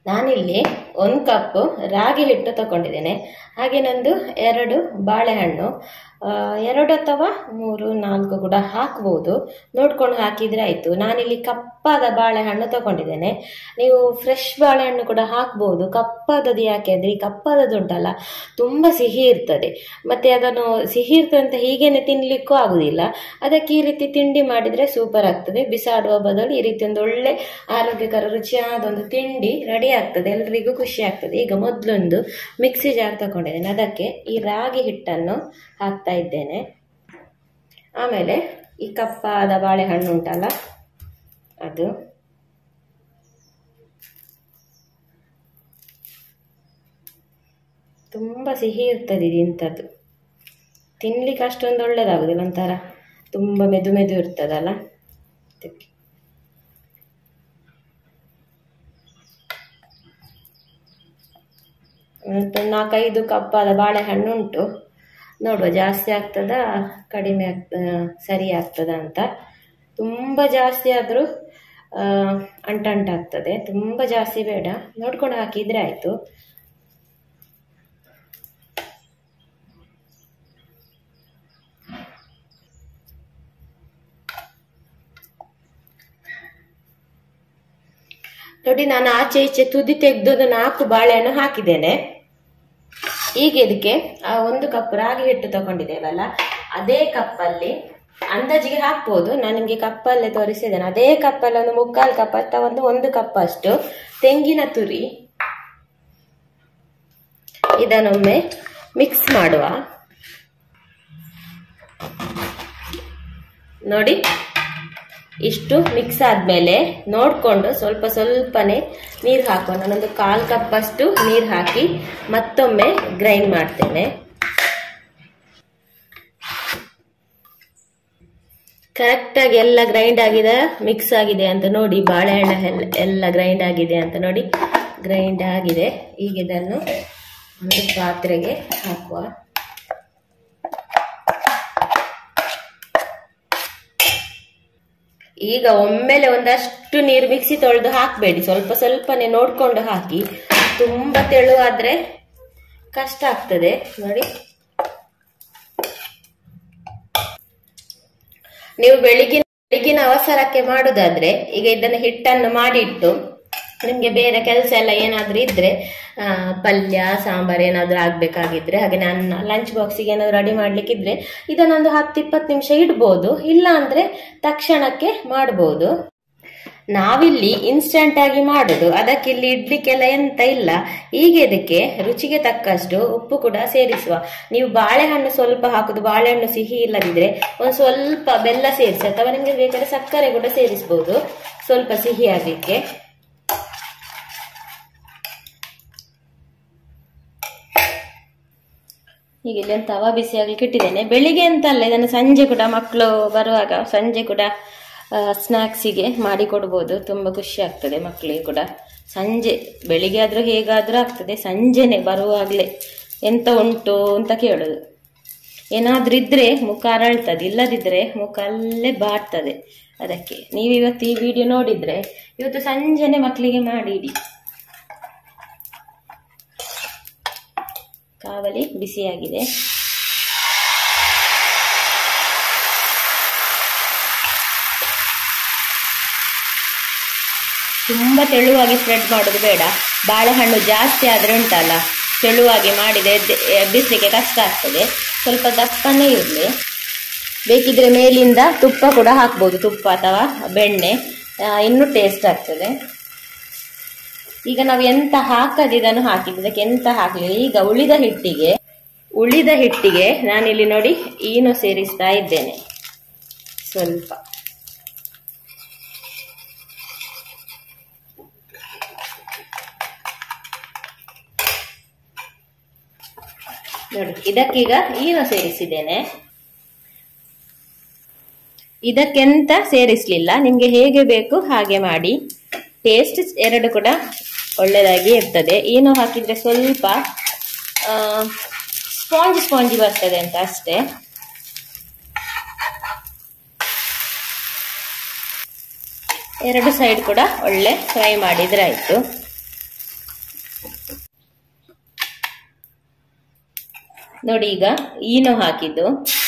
ನಾನಿಲ್ಲಿ 1 ಕಪ್ ರಾಗಿ ಹಿಟ್ಟು ತಗೊಂಡಿದ್ದೇನೆ. ಹಾಗೆ ನಂದು 2 ಬಾಳೆಹಣ್ಣು, 2 ಅಥವಾ 3, 4 ಕೂಡ ಹಾಕ್ಬೋದು, ನೋಡ್ಕೊಂಡು ಹಾಕಿದ್ರೆ ಆಯ್ತು. ನಾನಿಲ್ಲಿ ಕಪ್ಪಾದ ಬಾಳೆಹಣ್ಣು ತಗೊಂಡಿದ್ದೇನೆ. ನೀವು ಫ್ರೆಶ್ ಬಾಳೆಹಣ್ಣು ಕೂಡ ಹಾಕ್ಬೋದು. ಕಪ್ಪಾದದ್ದು ಯಾಕೆ ಅಂದ್ರೆ ಈ ಕಪ್ಪಾದದ್ದು ಉಂಟಲ್ಲ ತುಂಬಾ ಸಿಹಿ ಇರ್ತದೆ, ಮತ್ತೆ ಅದನ್ನು ಸಿಹಿ ಇರ್ತದೆ ಅಂತ ಹೀಗೇನೆ ತಿನ್ಲಿಕ್ಕೂ ಆಗುದಿಲ್ಲ. ಅದಕ್ಕೆ ಈ ರೀತಿ ತಿಂಡಿ ಮಾಡಿದ್ರೆ ಸೂಪರ್ ಆಗ್ತದೆ. ಬಿಸಾಡುವ ಬದಲು ಈ ರೀತಿ ಒಂದು ಒಳ್ಳೆ ಆರೋಗ್ಯಕರ ರುಚಿಯಾದ ಒಂದು ತಿಂಡಿ ರೆಡಿ ಆಗ್ತದೆ, ಎಲ್ರಿಗೂ ಖುಷಿ ಆಗ್ತದೆ. ಈಗ ಮೊದಲೊಂದು ಮಿಕ್ಸಿ ಜಾರ್ ತಗೊಂಡಿದ್ದೇನೆ, ಅದಕ್ಕೆ ಈ ರಾಗಿ ಹಿಟ್ಟನ್ನು ಹಾಕ್ತಾ ಇದ್ದೇನೆ. ಆಮೇಲೆ ಈ ಕಪ್ಪಾದ ಬಾಳೆಹಣ್ಣು ಉಂಟಲ್ಲ ಅದು, ತುಂಬಾ ಸಿಹಿ ಇರ್ತದೆ ಇದು. ಇಂಥದ್ದು ತಿನ್ಲಿಕ್ಕೆ ಅಷ್ಟೊಂದು ಒಳ್ಳೇದಾಗುದಿಲ್ಲ, ಒಂಥರ ತುಂಬಾ ಮೆದು ಮೆದು ಇರ್ತದಲ್ಲ ಅದಕ್ಕೆ. ಮತ್ತು 4-5 ಕಪ್ಪಾದ ಬಾಳೆಹಣ್ಣು ಉಂಟು. ನೋಡುವ ಜಾಸ್ತಿ ಆಗ್ತದ ಕಡಿಮೆ ಸರಿ ಆಗ್ತದ ಅಂತ. ತುಂಬ ಜಾಸ್ತಿ ಆದರೂ ಅಂಟಾಗ್ತದೆ, ತುಂಬ ಜಾಸ್ತಿ ಬೇಡ, ನೋಡ್ಕೊಂಡು ಹಾಕಿದ್ರೆ ಆಯಿತು. ನೋಡಿ, ನಾನು ಆಚೆ ಈಚೆ ತುದಿ ತೆಗೆದು 4 ಬಾಳೆಹಣ್ಣು ಹಾಕಿದ್ದೇನೆ. ಈಗ ಇದಕ್ಕೆ 1 ಕಪ್ ರಾಗಿ ಹಿಟ್ಟು ತಗೊಂಡಿದ್ದೇವಲ್ಲ, ಅದೇ ಕಪ್ಪಲ್ಲಿ ಅಂದಾಜಿಗೆ ಹಾಕ್ಬೋದು. ನಾನು ನಿಮಗೆ ಕಪ್ಪಲ್ಲೇ ತೋರಿಸಿದ್ದೇನೆ. ಅದೇ ಕಪ್ಪಲ್ಲಿ ಒಂದು 3/4 ಕಪ್ ಅಥವಾ 1 ಕಪ್ ಅಷ್ಟು ತೆಂಗಿನ ತುರಿ. ಇದನ್ನೊಮ್ಮೆ ಮಿಕ್ಸ್ ಮಾಡುವ. ನೋಡಿ, ಇಷ್ಟು ಮಿಕ್ಸ್ ಆದ್ಮೇಲೆ ನೋಡ್ಕೊಂಡು ಸ್ವಲ್ಪ ಸ್ವಲ್ಪನೇ ನೀರು ಹಾಕೋಣ. ನಾನೊಂದು 1/4 ಕಪ್ ಅಷ್ಟು ನೀರು ಹಾಕಿ ಮತ್ತೊಮ್ಮೆ ಗ್ರೈಂಡ್ ಮಾಡ್ತೇನೆ. ಕರೆಕ್ಟಾಗಿ ಎಲ್ಲ ಗ್ರೈಂಡ್ ಆಗಿದೆ, ಮಿಕ್ಸ್ ಆಗಿದೆ ಅಂತ ನೋಡಿ. ಬಾಳೆಹಣ್ಣು ಎಲ್ಲ ಗ್ರೈಂಡ್ ಆಗಿದೆ ಅಂತ ನೋಡಿ, ಗ್ರೈಂಡ್ ಆಗಿದೆ. ಈಗ ಇದನ್ನು ಒಂದು ಪಾತ್ರೆಗೆ ಹಾಕುವ. ಈಗ ಒಮ್ಮೆಲೆ ಒಂದಷ್ಟು ನೀರು ಮಿಕ್ಸಿ ತೊಳೆದು ಹಾಕಬೇಡಿ, ಸ್ವಲ್ಪ ಸ್ವಲ್ಪನೇ ನೋಡ್ಕೊಂಡು ಹಾಕಿ. ತುಂಬಾ ತೆಳುವಾದ್ರೆ ಕಷ್ಟ ಆಗ್ತದೆ. ನೋಡಿ, ನೀವು ಬೆಳಿಗಿನ ಅವಸರಕ್ಕೆ ಮಾಡುದಾದ್ರೆ ಈಗ ಇದನ್ನ ಹಿಟ್ಟನ್ನು ಮಾಡಿಟ್ಟು ನಿಮ್ಗೆ ಬೇರೆ ಕೆಲಸ ಎಲ್ಲ ಏನಾದ್ರೂ ಇದ್ರೆ, ಪಲ್ಯ ಸಾಂಬಾರ್ ಏನಾದ್ರೂ ಆಗ್ಬೇಕಾಗಿದ್ರೆ, ಹಾಗೆ ನಾನು ಲಂಚ್ ಬಾಕ್ಸಿಗೆ ಏನಾದ್ರು ರೆಡಿ ಮಾಡ್ಲಿಕ್ಕಿದ್ರೆ ಇದನ್ನೊಂದು 10-20 ನಿಮಿಷ ಇಡ್ಬೋದು. ಇಲ್ಲ ಅಂದ್ರೆ ತಕ್ಷಣಕ್ಕೆ ಮಾಡ್ಬೋದು. ನಾವಿಲ್ಲಿ ಇನ್ಸ್ಟಂಟ್ ಆಗಿ ಮಾಡುದು, ಅದಕ್ಕೆ ಇಲ್ಲಿ ಇಡ್ಲಿಕ್ಕೆಲ್ಲ ಎಂತ ಇಲ್ಲ. ಈಗ ಇದಕ್ಕೆ ರುಚಿಗೆ ತಕ್ಕಷ್ಟು ಉಪ್ಪು ಕೂಡ ಸೇರಿಸುವ. ನೀವು ಬಾಳೆಹಣ್ಣು ಸ್ವಲ್ಪ ಹಾಕುದು, ಬಾಳೆಹಣ್ಣು ಸಿಹಿ ಇಲ್ಲದಿದ್ರೆ ಒಂದು ಸ್ವಲ್ಪ ಬೆಲ್ಲ ಸೇರಿಸಿ, ಅಥವಾ ನಿಮ್ಗೆ ಬೇಕಾದ್ರೆ ಸಕ್ಕರೆ ಕೂಡ ಸೇರಿಸಬಹುದು ಸ್ವಲ್ಪ ಸಿಹಿ ಆಗ್ಲಿಕ್ಕೆ. ಈಗ ಇಲ್ಲಿ ತವ ಬಿಸಿ ಆಗ್ಲಿಕ್ಕೆ ಇಟ್ಟಿದ್ದೇನೆ. ಬೆಳಿಗ್ಗೆ ಅಂತ ಅಲ್ಲ, ಇದನ್ನು ಸಂಜೆ ಕೂಡ ಮಕ್ಕಳು ಬರುವಾಗ ಸಂಜೆ ಕೂಡ ಸ್ನಾಕ್ಸಿಗೆ ಮಾಡಿ ಕೊಡ್ಬೋದು. ತುಂಬ ಖುಷಿ ಆಗ್ತದೆ ಮಕ್ಕಳಿಗೆ ಕೂಡ. ಸಂಜೆ ಬೆಳಿಗ್ಗೆ ಆದ್ರೂ ಹೇಗಾದ್ರೂ ಆಗ್ತದೆ, ಸಂಜೆನೆ ಬರುವಾಗಲೇ ಎಂತ ಉಂಟು ಅಂತ ಕೇಳೋದು. ಏನಾದ್ರೂ ಇದ್ರೆ ಮುಖ ಅರಳ್ತದೆ, ಇಲ್ಲದಿದ್ರೆ ಮುಖ ಅಲ್ಲೇ ಬಾಡ್ತದೆ. ಅದಕ್ಕೆ ನೀವು ಇವತ್ತು ಈ ವಿಡಿಯೋ ನೋಡಿದ್ರೆ ಇವತ್ತು ಸಂಜೆನೆ ಮಕ್ಕಳಿಗೆ ಮಾಡಿಡಿ. ಕಾವಲಿ ಬಿಸಿಯಾಗಿದೆ. ತುಂಬಾ ತೆಳುವಾಗಿ ಸ್ಪ್ರೆಡ್ ಮಾಡೋದು ಬೇಡ. ಬಾಳೆಹಣ್ಣು ಜಾಸ್ತಿ ಆದ್ರೆ ಉಂಟಲ್ಲ, ತೆಳುವಾಗಿ ಮಾಡಿದ್ರೆ ಬಿಸ್ಲಿಕ್ಕೆ ಕಷ್ಟ ಆಗ್ತದೆ. ಸ್ವಲ್ಪ ದಪ್ಪನೇ ಇರಲಿ. ಬೇಕಿದ್ರೆ ಮೇಲಿಂದ ತುಪ್ಪ ಕೂಡ ಹಾಕ್ಬೋದು, ತುಪ್ಪ ಅಥವಾ ಬೆಣ್ಣೆ, ಇನ್ನೂ ಟೇಸ್ಟ್ ಆಗ್ತದೆ. ಈಗ ನಾವು ಎಂತ ಹಾಕದೆ ಇದನ್ನು ಹಾಕಿದ್ದು, ಇದಕ್ಕೆ ಎಂತ ಹಾಕಲಿಲ್ಲ. ಈಗ ಉಳಿದ ಹಿಟ್ಟಿಗೆ ನಾನಿಲ್ಲಿ ನೋಡಿ ಈನು ಸೇರಿಸ್ತಾ ಇದ್ದೇನೆ ಸ್ವಲ್ಪ. ನೋಡಿ, ಇದಕ್ಕೀಗ ಈನು ಸೇರಿಸಿದ್ದೇನೆ. ಇದಕ್ಕೆಂತ ಸೇರಿಸ್ಲಿಲ್ಲ, ನಿಮ್ಗೆ ಹೇಗೆ ಬೇಕು ಹಾಗೆ ಮಾಡಿ. ಟೇಸ್ಟ್ 2 ಕೂಡ ಒಳ್ಳೆದಾಗಿ ಇರ್ತದೆ. ಈನು ಹಾಕಿದ್ರೆ ಸ್ವಲ್ಪ ಸ್ಪಾಂಜಿ ಬರ್ತದೆ ಅಂತ ಅಷ್ಟೇ. ಎರಡು ಸೈಡ್ ಕೂಡ ಒಳ್ಳೆ ಫ್ರೈ ಮಾಡಿದ್ರೆ ಆಯ್ತು. ನೋಡಿ ಈಗ ಈನೋ ಹಾಕಿದ್ದು.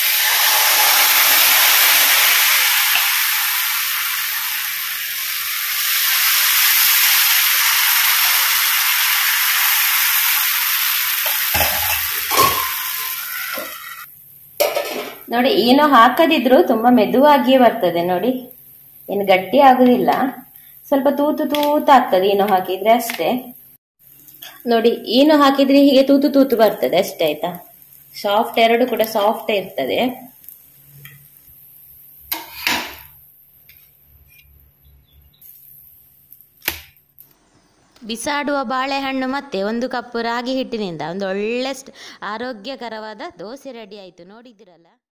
ನೋಡಿ ಏನೋ ಹಾಕದಿದ್ರು ತುಂಬಾ ಮೆದುವಾಗಿಯೇ ಬರ್ತದೆ ನೋಡಿ, ಏನು ಗಟ್ಟಿ ಆಗುದಿಲ್ಲ, ಸ್ವಲ್ಪ ತೂತು ತೂತು ಆಗ್ತದೆ ಏನೋ ಹಾಕಿದ್ರೆ ಅಷ್ಟೇ. ನೋಡಿ ಏನೋ ಹಾಕಿದ್ರೆ ಹೀಗೆ ತೂತು ತೂತು ಬರ್ತದೆ ಅಷ್ಟೇ ಆಯ್ತಾ. ಸಾಫ್ಟ್, ಎರಡು ಕೂಡ ಸಾಫ್ಟ್ ಇರ್ತದೆ. ಬಿಸಾಡುವ ಬಾಳೆಹಣ್ಣು ಮತ್ತೆ 1 ಕಪ್ ರಾಗಿ ಹಿಟ್ಟಿನಿಂದ ಒಂದು ಒಳ್ಳೆ ಆರೋಗ್ಯಕರವಾದ ದೋಸೆ ರೆಡಿ ಆಯಿತು. ನೋಡಿದಿರಲ್ಲ.